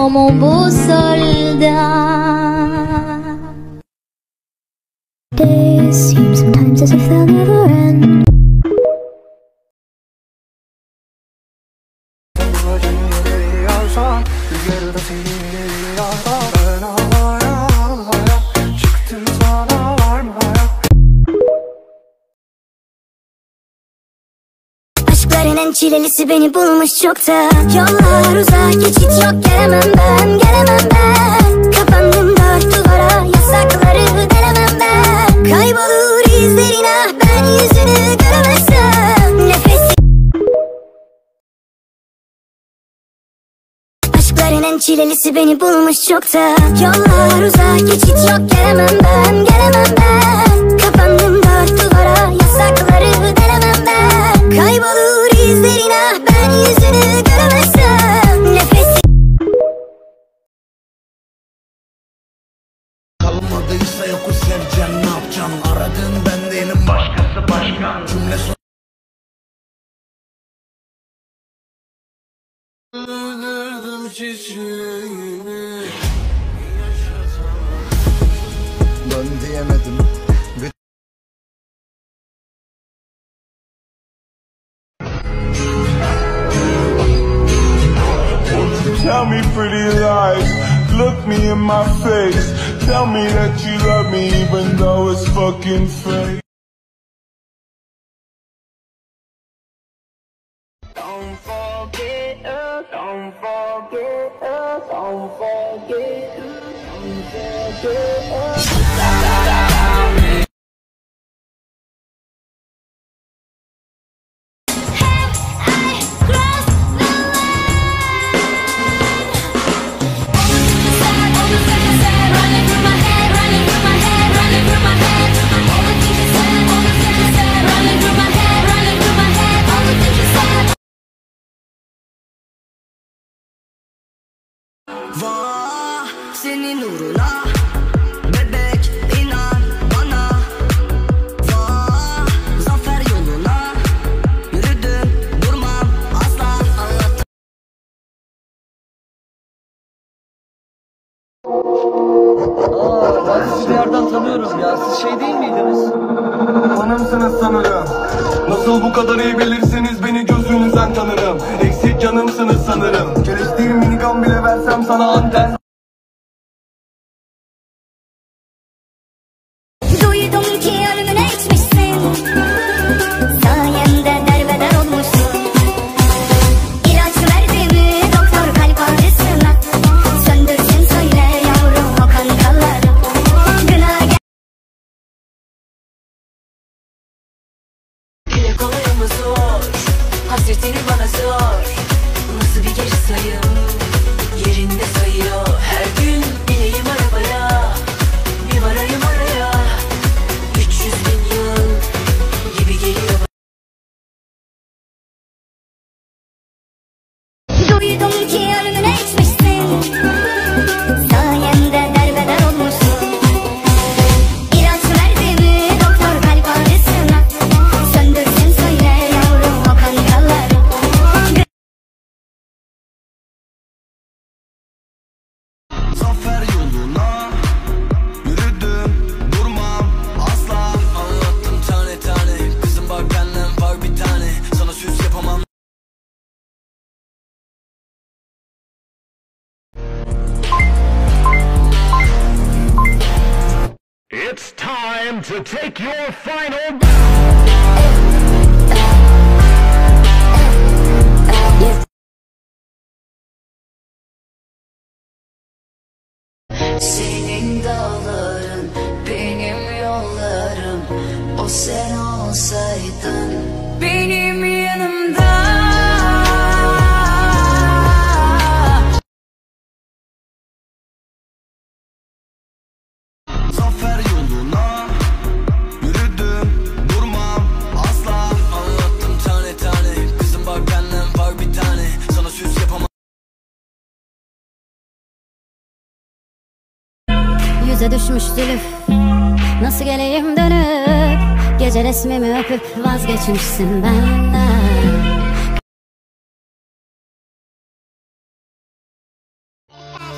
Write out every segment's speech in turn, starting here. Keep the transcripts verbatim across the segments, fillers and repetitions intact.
como bussolda. Days seem sometimes as if they'll never end. Aşkların en çilelisi beni bulmuş çokta. Yollar uzak, geçit yok, gelemem ben, gelemem ben. Kapandım dört duvara, yasakları denemem ben. Kaybolur izlerin, ah ben yüzünü göremezsem. Nefesi aşkların en çilelisi beni bulmuş çokta. Yollar uzak, geçit yok, gelemem ben, gelemem ben. Kapandım dört duvara, yasakları denemem ben. Kaybolur izlerin, ah ben yüzünü göremezsem. Nefesi kalmadıysa yoku seveceksin, ne yapacaksın? Aradığın ben değilim, başkası başkan. Cümle son öldürdüm çiçeğimi, ben diyemedim. Tell me pretty lies, look me in my face. Tell me that you love me even though it's fucking fake. Don't forget us, don't forget us, don't forget us, don't forget us. Vah senin uğruna bebek, inan bana. Vah zafer yoluna yürüdüm, durmam asla. Anlattım. Aa, ben sizi bir yerden tanıyorum ya. Siz şey değil miydiniz? Hanımsınız sanırım. Nasıl bu kadar iyi bilirsiniz, beni gözünüzden tanırım. Eksik canımsınız sanırım. Geliştiğim minigun bile versem sana anten. duydum ki ölümüne içmişsin. Sayemde derbeder olmuşsun. İlaç verdi mi doktor kalp ağrısına? Söndürsün söyle yavrum o kankaları. Günah gel. Dile kolay ama zor, hasretini bana sor. Nasıl bir geri sayım, yerinde sayıyor. Her gün bineyim arabaya, bir varayım oraya. Üç yüz bin yıl gibi geliyor. Duydum ki ölümüne içmişsin. Sayemde derbeder olmuşsun. İlaç verdi mi doktor kalp ağrısına? Söndürsün söyle yavrum o kankaları. Zafer yoluna yürüdüm, durmam asla. Anlattım tane tane, kızım bak benden var bir tane. Sana süs yapamam. It's time to take your final Senin dağların, benim yollarım. O sen olsaydın benim yanımda. Zafer yoluna yürüdüm, durmam asla. Anlattım tane tane, kızım bak benden var bir tane. Sana süs yapamam. Yüze düşmüş zülüf, nasıl geleyim dönüp? Gece resmimi öpüp vazgeçmişsin benden.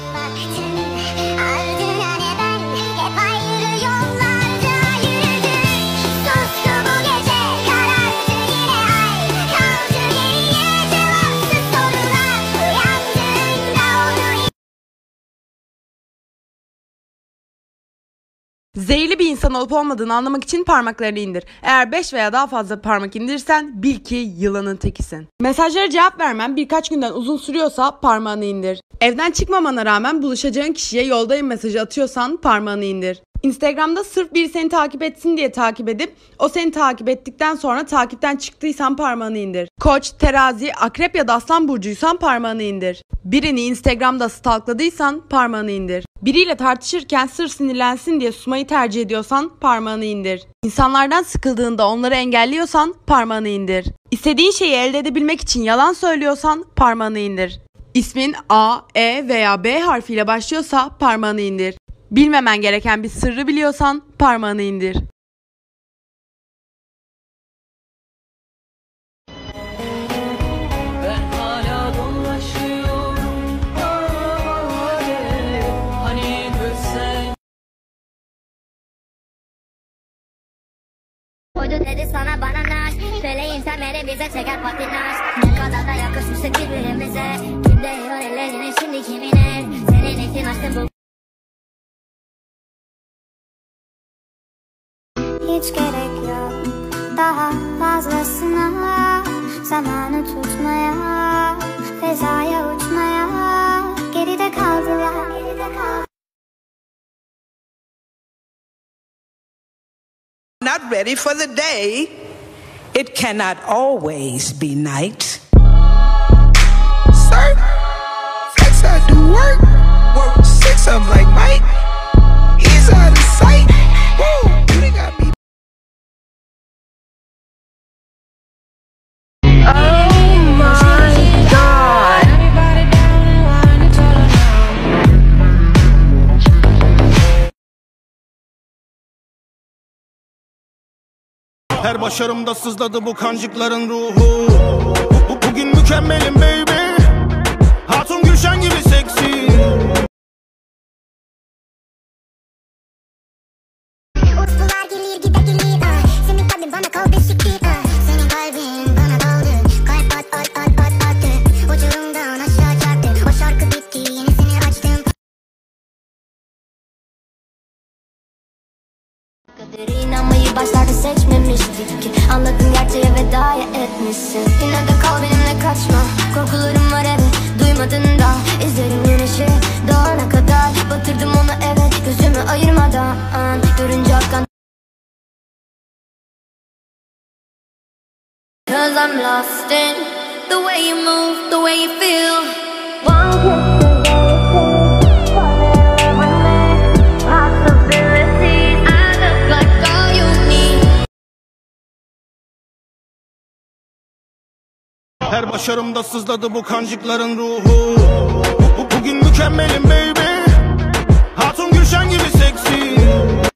Zehirli bir insan olup olmadığını anlamak için parmaklarını indir. Eğer beş veya daha fazla parmak indirirsen bil ki yılanın tekisin. Mesajlara cevap vermen birkaç günden uzun sürüyorsa parmağını indir. Evden çıkmamana rağmen buluşacağın kişiye yoldayım mesajı atıyorsan parmağını indir. Instagram'da sırf biri seni takip etsin diye takip edip o seni takip ettikten sonra takipten çıktıysan parmağını indir. Koç, terazi, akrep ya da aslan burcuysan parmağını indir. Birini Instagram'da stalkladıysan parmağını indir. Biriyle tartışırken sırf sinirlensin diye susmayı tercih ediyorsan parmağını indir. İnsanlardan sıkıldığında onları engelliyorsan parmağını indir. İstediğin şeyi elde edebilmek için yalan söylüyorsan parmağını indir. İsmin A, E veya B harfiyle başlıyorsa parmağını indir. Bilmemen gereken bir sırrı biliyorsan parmağını indir. Ben hala dolaşıyorum hale, hani görsen. Koydu dedi sana bana naş. Söyleyin sen beni bize çeker patinaj. Ne kadar da yakışmıştık birbirimize. Kim değiyor ellerine şimdi kimin el. Senin için açtım bu. Hiç gerek yok daha fazlasına. Zamanı tutmaya, fezaya uçmaya. Geride kaldılar, geride kaldılar. Not ready for the day. It cannot always be night. Sir, flex I do work. Work six of like Mike. He's out of sight. Woo, you done got me. Oh my God. Her başarımda sızladı bu kancıkların ruhu. Bu, bugün mükemmelim baby. Hatun Gülşen gibi seksi. Utkular gelir gider gelir ah. Senin kalbin bana kaldı siktir ah. Senin kalbin bana kaldı. Kalp at at at at attı. Uçurumdan aşağı çarptı. O şarkı bitti yenisini açtım. Kaderi inanmayı başlarda seçmemiştik ki. Anladım gerçeğe vedaya etmişsin. Yine de kal benimle kaçma. Korkularım var evet duymadın da. İzlerim güneşi doğana kadar. Batırdım onu evet gözümü ayırmadan. Görünce akan. Cause I'm lost in the way you move, the way you feel. One kiss away, forever with me. Possibilities, I look like all you need. Her başarımda sızladı bu kancıkların ruhu. Bu, bugün mükemmelim baby. Hatun Gülşen gibi seksi.